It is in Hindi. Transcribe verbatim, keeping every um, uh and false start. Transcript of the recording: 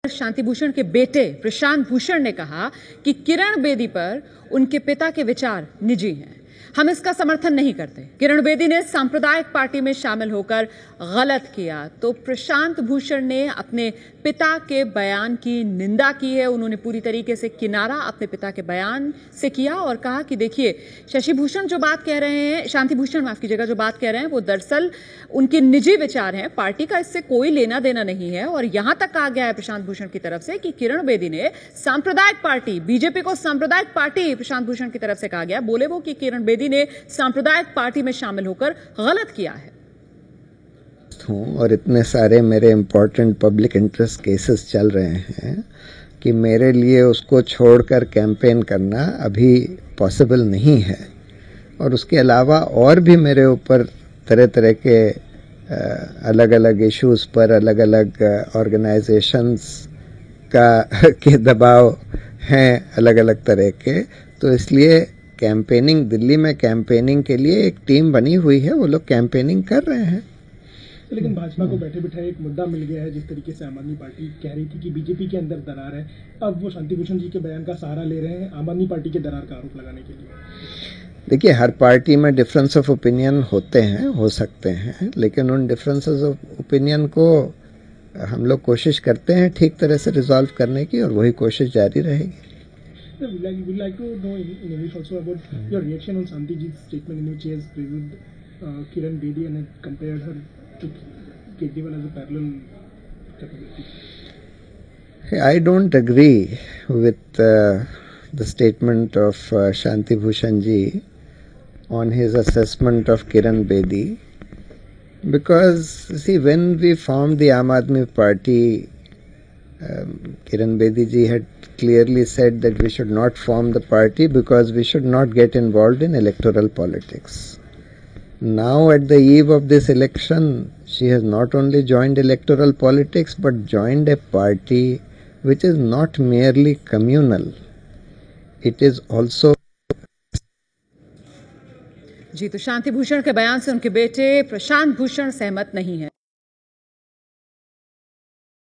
शांति भूषण के बेटे प्रशांत भूषण ने कहा कि किरण बेदी पर उनके पिता के विचार निजी हैं। हम इसका समर्थन नहीं करते। किरण बेदी ने सांप्रदायिक पार्टी में शामिल होकर गलत किया तो प्रशांत भूषण ने अपने पिता के बयान की निंदा की है। उन्होंने पूरी तरीके से किनारा अपने पिता के बयान से किया और कहा कि देखिए, शशि भूषण जो बात कह रहे हैं, शांति भूषण माफ कीजिएगा, जो बात कह रहे हैं वो दरअसल उनके निजी विचार हैं, पार्टी का इससे कोई लेना देना नहीं है। और यहां तक कहा गया है प्रशांत भूषण की तरफ से कि किरण बेदी ने सांप्रदायिक पार्टी, बीजेपी को सांप्रदायिक पार्टी प्रशांत भूषण की तरफ से कहा गया। बोले वो कि किरण बेदी ने सांप्रदायिक पार्टी में शामिल होकर गलत किया है। हूँ और इतने सारे मेरे इम्पोर्टेंट पब्लिक इंटरेस्ट केसेस चल रहे हैं कि मेरे लिए उसको छोड़कर कैंपेन करना अभी पॉसिबल नहीं है। और उसके अलावा और भी मेरे ऊपर तरह तरह के अलग अलग इश्यूज पर अलग अलग ऑर्गेनाइजेशंस का के दबाव हैं अलग अलग तरह के। तो इसलिए कैंपेनिंग, दिल्ली में कैंपेनिंग के लिए एक टीम बनी हुई है, वो लोग कैंपेनिंग कर रहे हैं। लेकिन भाजपा को बैठे बिठाए एक मुद्दा मिल गया है। जिस तरीके से आम आदमी पार्टी कह रही थी कि बीजेपी के अंदर दरार है, अब वो शांति भूषण जी के बयान का सहारा ले रहे हैं आम आदमी पार्टी के दरार का आरोप लगाने के लिए। देखिए, हर पार्टी में डिफरेंस ऑफ ओपिनियन होते हैं, हो सकते हैं, लेकिन उन डिफरेंसेस ऑफ ओपिनियन को हम लोग कोशिश करते हैं ठीक तरह से रिजॉल्व करने की, और वही कोशिश जारी रहेगी। We'd like, we'd like to know in, in English also about hmm. your reaction on Santi ji's statement in which he has reviewed uh, Kiran Bedi and compared her to Kejriwal as a parallel capability. I don't agree with uh, the statement of uh, Shanti Bhushan ji on his assessment of Kiran Bedi, because see, when we formed the Aam Aadmi Party, Um, Kiran Bedi ji had clearly said that we should not form the party because we should not get involved in electoral politics. Now, at the eve of this election, she has not only joined electoral politics but joined a party which is not merely communal. It is also जी, तो शांति भूषण के बयान से उनके बेटे प्रशांत भूषण सहमत नहीं है।